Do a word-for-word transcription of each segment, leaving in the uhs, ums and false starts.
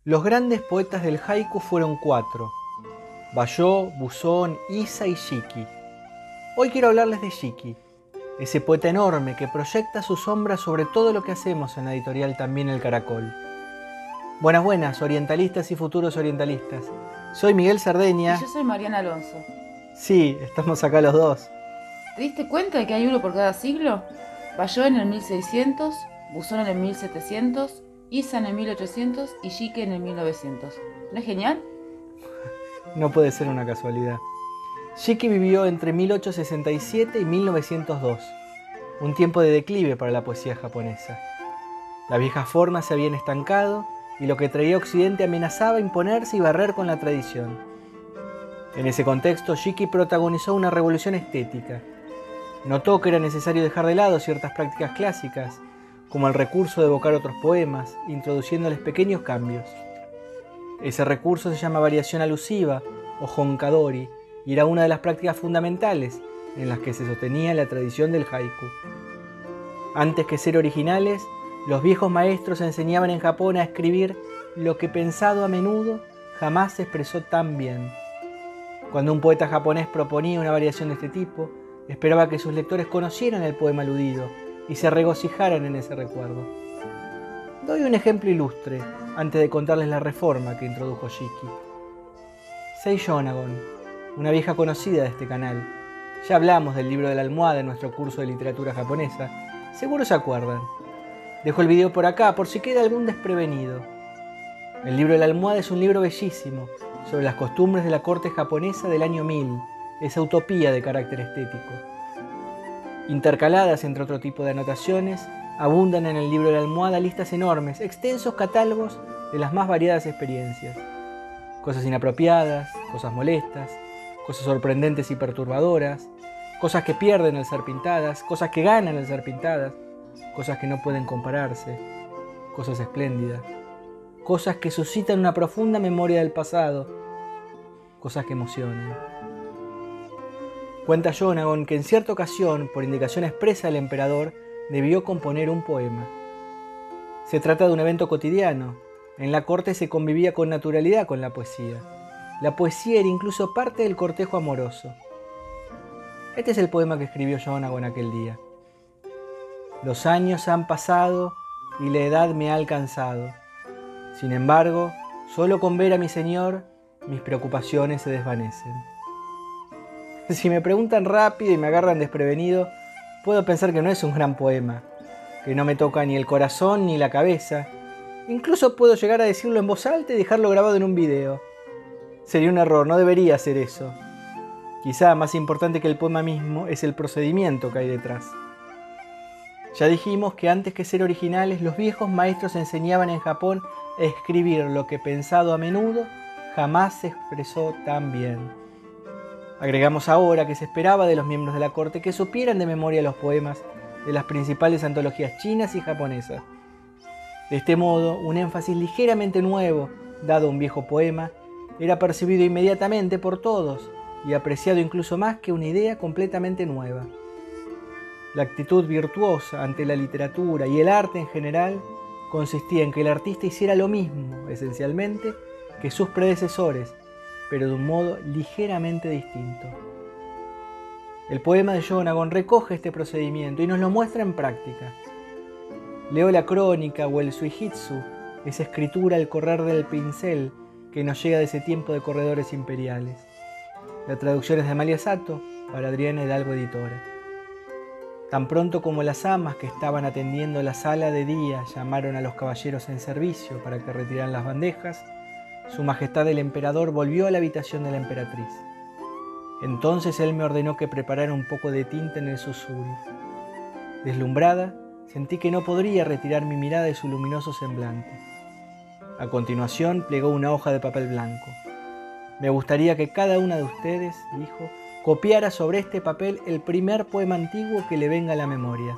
Los grandes poetas del haiku fueron cuatro: Bayó, Buzón, Issa y Shiki. Hoy quiero hablarles de Shiki, ese poeta enorme que proyecta su sombra sobre todo lo que hacemos en la editorial También el Caracol. Buenas, buenas, orientalistas y futuros orientalistas. Soy Miguel Sardeña. Y yo soy Mariana Alonso. Sí, estamos acá los dos. ¿Te diste cuenta de que hay uno por cada siglo? Bayó en el mil seiscientos, Buzón en el mil setecientos, Issa en el mil ochocientos y Shiki en el mil novecientos. ¿No es genial? No puede ser una casualidad. Shiki vivió entre mil ochocientos sesenta y siete y mil novecientos dos, un tiempo de declive para la poesía japonesa. Las viejas formas se habían estancado y lo que traía Occidente amenazaba imponerse y barrer con la tradición. En ese contexto, Shiki protagonizó una revolución estética. Notó que era necesario dejar de lado ciertas prácticas clásicas, como el recurso de evocar otros poemas, introduciéndoles pequeños cambios. Ese recurso se llama variación alusiva o honkadori y era una de las prácticas fundamentales en las que se sostenía la tradición del haiku. Antes que ser originales, los viejos maestros enseñaban en Japón a escribir lo que pensado a menudo jamás se expresó tan bien. Cuando un poeta japonés proponía una variación de este tipo, esperaba que sus lectores conocieran el poema aludido y se regocijaran en ese recuerdo. Doy un ejemplo ilustre antes de contarles la reforma que introdujo Shiki. Sei Yonagon, una vieja conocida de este canal. Ya hablamos del libro de la almohada en nuestro curso de literatura japonesa. Seguro se acuerdan. Dejo el video por acá por si queda algún desprevenido. El libro de la almohada es un libro bellísimo sobre las costumbres de la corte japonesa del año mil, esa utopía de carácter estético. Intercaladas entre otro tipo de anotaciones, abundan en el libro de la almohada listas enormes, extensos catálogos de las más variadas experiencias. Cosas inapropiadas, cosas molestas, cosas sorprendentes y perturbadoras, cosas que pierden al ser pintadas, cosas que ganan al ser pintadas, cosas que no pueden compararse, cosas espléndidas, cosas que suscitan una profunda memoria del pasado, cosas que emocionan. Cuenta Yonagon que en cierta ocasión, por indicación expresa del emperador, debió componer un poema. Se trata de un evento cotidiano. En la corte se convivía con naturalidad con la poesía. La poesía era incluso parte del cortejo amoroso. Este es el poema que escribió Yonagon aquel día. Los años han pasado y la edad me ha alcanzado. Sin embargo, solo con ver a mi señor, mis preocupaciones se desvanecen. Si me preguntan rápido y me agarran desprevenido, puedo pensar que no es un gran poema, que no me toca ni el corazón ni la cabeza. Incluso puedo llegar a decirlo en voz alta y dejarlo grabado en un video. Sería un error, no debería hacer eso. Quizá más importante que el poema mismo es el procedimiento que hay detrás. Ya dijimos que antes que ser originales, los viejos maestros enseñaban en Japón a escribir lo que pensado a menudo jamás se expresó tan bien. Agregamos ahora que se esperaba de los miembros de la corte que supieran de memoria los poemas de las principales antologías chinas y japonesas. De este modo, un énfasis ligeramente nuevo, dado a un viejo poema, era percibido inmediatamente por todos y apreciado incluso más que una idea completamente nueva. La actitud virtuosa ante la literatura y el arte en general consistía en que el artista hiciera lo mismo, esencialmente, que sus predecesores, pero de un modo ligeramente distinto. El poema de Yonagon recoge este procedimiento y nos lo muestra en práctica. Leo la crónica o el suijitsu, esa escritura al correr del pincel que nos llega de ese tiempo de corredores imperiales. La traducción es de Amalia Sato para Adriana Hidalgo Editora. Tan pronto como las amas que estaban atendiendo la sala de día llamaron a los caballeros en servicio para que retiraran las bandejas, Su Majestad el Emperador volvió a la habitación de la emperatriz. Entonces él me ordenó que preparara un poco de tinta en el susuri. Deslumbrada, sentí que no podría retirar mi mirada de su luminoso semblante. A continuación plegó una hoja de papel blanco. Me gustaría que cada una de ustedes, dijo, copiara sobre este papel el primer poema antiguo que le venga a la memoria.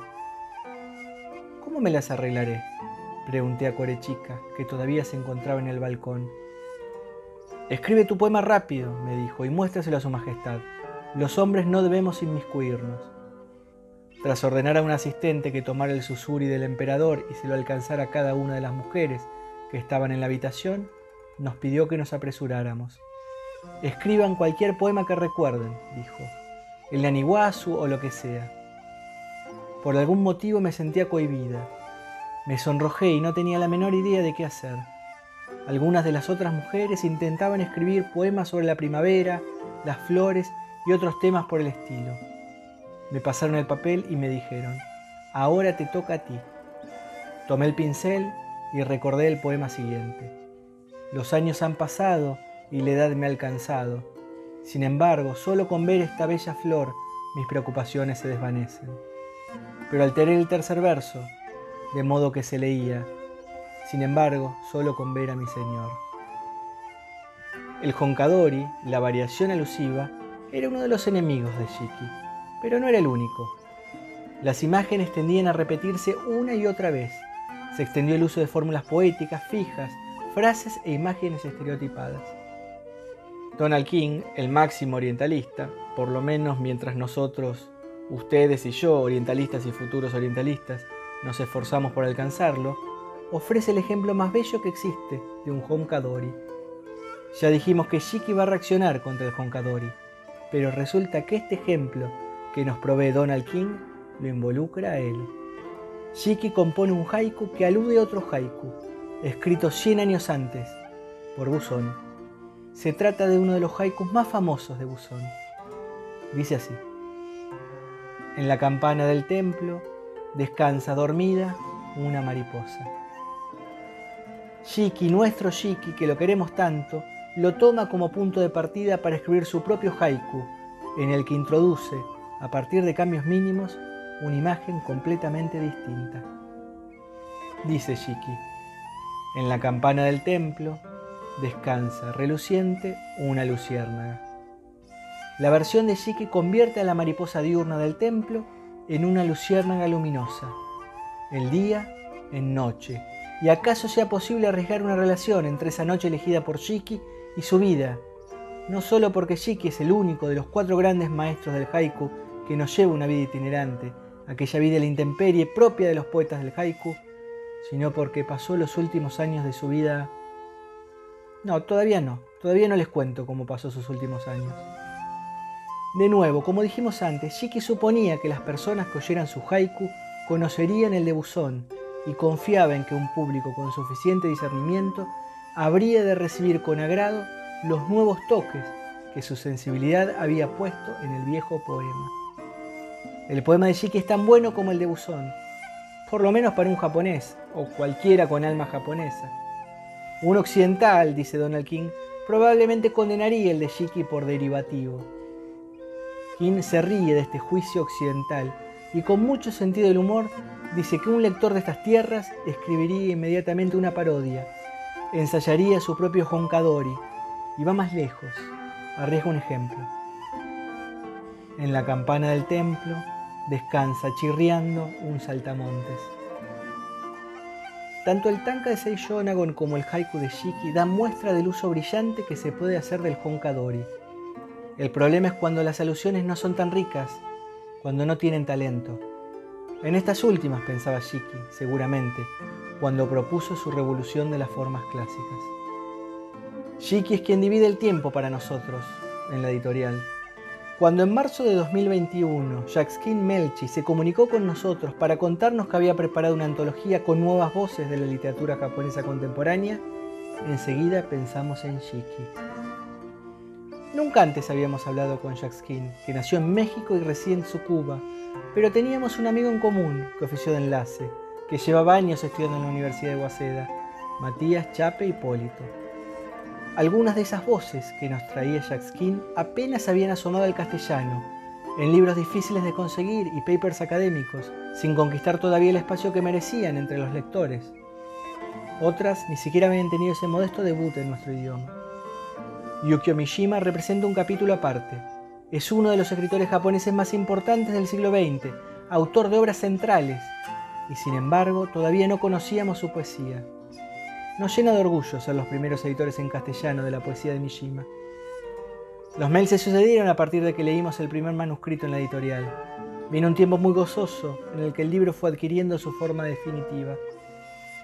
¿Cómo me las arreglaré?, pregunté a Korechica, que todavía se encontraba en el balcón. Escribe tu poema rápido, me dijo, y muéstraselo a su majestad. Los hombres no debemos inmiscuirnos. Tras ordenar a un asistente que tomara el susuri del emperador y se lo alcanzara a cada una de las mujeres que estaban en la habitación, nos pidió que nos apresuráramos. Escriban cualquier poema que recuerden, dijo, el Naniwazu o lo que sea. Por algún motivo me sentía cohibida. Me sonrojé y no tenía la menor idea de qué hacer. Algunas de las otras mujeres intentaban escribir poemas sobre la primavera, las flores y otros temas por el estilo. Me pasaron el papel y me dijeron, ahora te toca a ti. Tomé el pincel y recordé el poema siguiente. Los años han pasado y la edad me ha alcanzado. Sin embargo, solo con ver esta bella flor, mis preocupaciones se desvanecen. Pero alteré el tercer verso, de modo que se leía, sin embargo, solo con ver a mi Señor. El Joncadori, la variación alusiva, era uno de los enemigos de Shiki, pero no era el único. Las imágenes tendían a repetirse una y otra vez. Se extendió el uso de fórmulas poéticas fijas, frases e imágenes estereotipadas. Donald King, el máximo orientalista, por lo menos mientras nosotros, ustedes y yo, orientalistas y futuros orientalistas, nos esforzamos por alcanzarlo, ofrece el ejemplo más bello que existe de un Joncadori. Ya dijimos que Shiki va a reaccionar contra el Joncadori, pero resulta que este ejemplo que nos provee Donald King lo involucra a él. Shiki compone un haiku que alude a otro haiku, escrito cien años antes, por Buzón. Se trata de uno de los haikus más famosos de Buzón. Dice así: en la campana del templo descansa dormida una mariposa. Shiki, nuestro Shiki, que lo queremos tanto, lo toma como punto de partida para escribir su propio haiku, en el que introduce, a partir de cambios mínimos, una imagen completamente distinta. Dice Shiki: en la campana del templo descansa, reluciente, una luciérnaga. La versión de Shiki convierte a la mariposa diurna del templo en una luciérnaga luminosa, el día en noche. ¿Y acaso sea posible arriesgar una relación entre esa noche elegida por Shiki y su vida? No solo porque Shiki es el único de los cuatro grandes maestros del haiku que nos lleva una vida itinerante, aquella vida de la intemperie propia de los poetas del haiku, sino porque pasó los últimos años de su vida... No, todavía no, todavía no les cuento cómo pasó sus últimos años. De nuevo, como dijimos antes, Shiki suponía que las personas que oyeran su haiku conocerían el de Buzón y confiaba en que un público con suficiente discernimiento habría de recibir con agrado los nuevos toques que su sensibilidad había puesto en el viejo poema. El poema de Shiki es tan bueno como el de Buzón, por lo menos para un japonés, o cualquiera con alma japonesa. Un occidental, dice Donald King, probablemente condenaría el de Shiki por derivativo. King se ríe de este juicio occidental y con mucho sentido del humor dice que un lector de estas tierras escribiría inmediatamente una parodia, ensayaría su propio Joncadori y va más lejos, arriesga un ejemplo. En la campana del templo descansa chirriando un saltamontes. Tanto el tanka de Seishonagon como el haiku de Shiki dan muestra del uso brillante que se puede hacer del Joncadori. El problema es cuando las alusiones no son tan ricas, cuando no tienen talento. En estas últimas pensaba Shiki, seguramente, cuando propuso su revolución de las formas clásicas. Shiki es quien divide el tiempo para nosotros, en la editorial. Cuando en marzo de dos mil veintiuno Jacqueskin Melchi se comunicó con nosotros para contarnos que había preparado una antología con nuevas voces de la literatura japonesa contemporánea, enseguida pensamos en Shiki. Nunca antes habíamos hablado con Jacqueskin, que nació en México y reside en Tsukuba, pero teníamos un amigo en común que ofició de enlace, que llevaba años estudiando en la Universidad de Waseda, Matías Chape Hipólito. Algunas de esas voces que nos traía Jacqueskin apenas habían asomado al castellano, en libros difíciles de conseguir y papers académicos, sin conquistar todavía el espacio que merecían entre los lectores. Otras ni siquiera habían tenido ese modesto debut en nuestro idioma. Yukio Mishima representa un capítulo aparte. Es uno de los escritores japoneses más importantes del siglo veinte, autor de obras centrales, y sin embargo todavía no conocíamos su poesía. Nos llena de orgullo ser los primeros editores en castellano de la poesía de Mishima. Los mails se sucedieron a partir de que leímos el primer manuscrito en la editorial. Vino un tiempo muy gozoso en el que el libro fue adquiriendo su forma definitiva.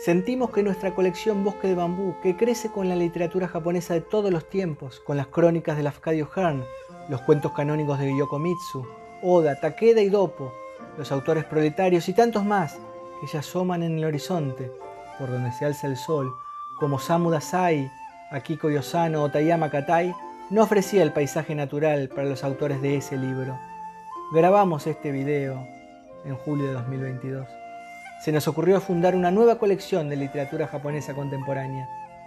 Sentimos que nuestra colección Bosque de Bambú, que crece con la literatura japonesa de todos los tiempos, con las crónicas de Lafcadio Hearn, los cuentos canónicos de Gyoko Mitsu, Oda, Takeda y Doppo, los autores proletarios y tantos más que ya asoman en el horizonte, por donde se alza el sol, como Samu Dazai, Akiko Yosano o Tayama Katai, no ofrecía el paisaje natural para los autores de ese libro. Grabamos este video en julio de dos mil veintidós. Se nos ocurrió fundar una nueva colección de literatura japonesa contemporánea.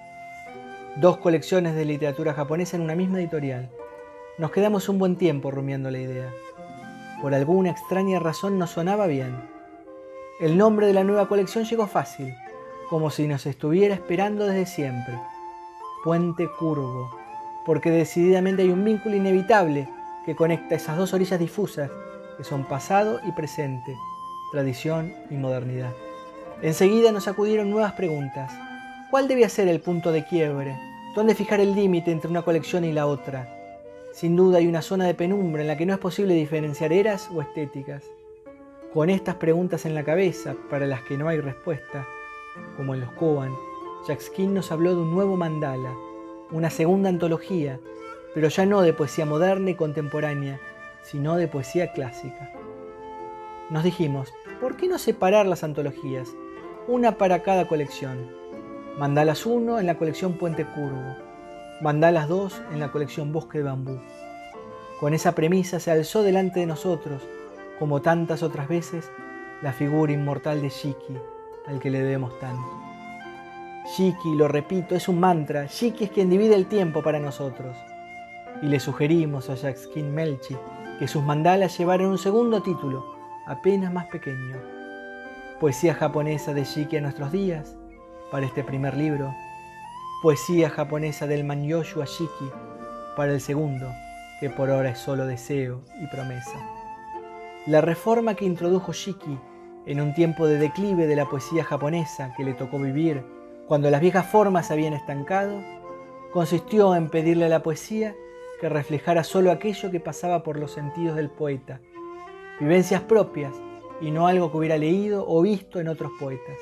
Dos colecciones de literatura japonesa en una misma editorial. Nos quedamos un buen tiempo rumiando la idea. Por alguna extraña razón nos sonaba bien. El nombre de la nueva colección llegó fácil, como si nos estuviera esperando desde siempre. Puente Curvo, porque decididamente hay un vínculo inevitable que conecta esas dos orillas difusas que son pasado y presente, tradición y modernidad. Enseguida nos acudieron nuevas preguntas. ¿Cuál debía ser el punto de quiebre? ¿Dónde fijar el límite entre una colección y la otra? Sin duda hay una zona de penumbra en la que no es posible diferenciar eras o estéticas. Con estas preguntas en la cabeza, para las que no hay respuesta, como en los Koban, Jack Skin nos habló de un nuevo mandala, una segunda antología, pero ya no de poesía moderna y contemporánea, sino de poesía clásica. Nos dijimos, ¿por qué no separar las antologías? Una para cada colección. Mandalas uno en la colección Puente Curvo. Mandalas dos en la colección Bosque de Bambú. Con esa premisa se alzó delante de nosotros, como tantas otras veces, la figura inmortal de Shiki, al que le debemos tanto. Shiki, lo repito, es un mantra. Shiki es quien divide el tiempo para nosotros. Y le sugerimos a Jack Skin Melchi que sus mandalas llevaran un segundo título, apenas más pequeño. Poesía japonesa de Shiki a nuestros días, para este primer libro. Poesía japonesa del Manyoshu a Shiki, para el segundo, que por ahora es solo deseo y promesa. La reforma que introdujo Shiki en un tiempo de declive de la poesía japonesa que le tocó vivir cuando las viejas formas se habían estancado, consistió en pedirle a la poesía que reflejara solo aquello que pasaba por los sentidos del poeta, vivencias propias y no algo que hubiera leído o visto en otros poetas.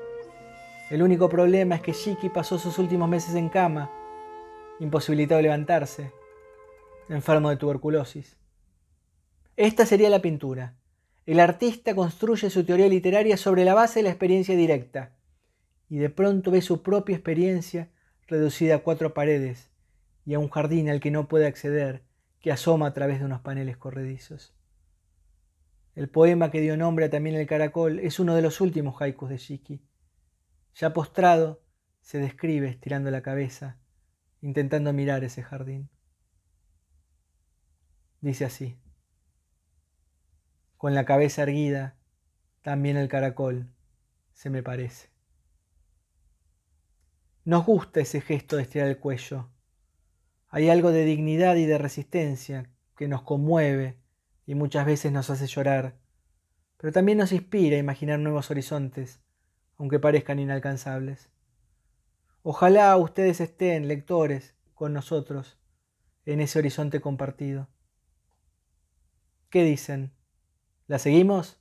El único problema es que Shiki pasó sus últimos meses en cama, imposibilitado de levantarse, enfermo de tuberculosis. Esta sería la pintura. El artista construye su teoría literaria sobre la base de la experiencia directa, y de pronto ve su propia experiencia reducida a cuatro paredes y a un jardín al que no puede acceder, que asoma a través de unos paneles corredizos. El poema que dio nombre a También el caracol es uno de los últimos haikus de Shiki. Ya postrado, se describe estirando la cabeza, intentando mirar ese jardín. Dice así: con la cabeza erguida, también el caracol se me parece. Nos gusta ese gesto de estirar el cuello. Hay algo de dignidad y de resistencia que nos conmueve y muchas veces nos hace llorar, pero también nos inspira a imaginar nuevos horizontes, aunque parezcan inalcanzables. Ojalá ustedes estén, lectores, con nosotros en ese horizonte compartido. ¿Qué dicen? ¿La seguimos?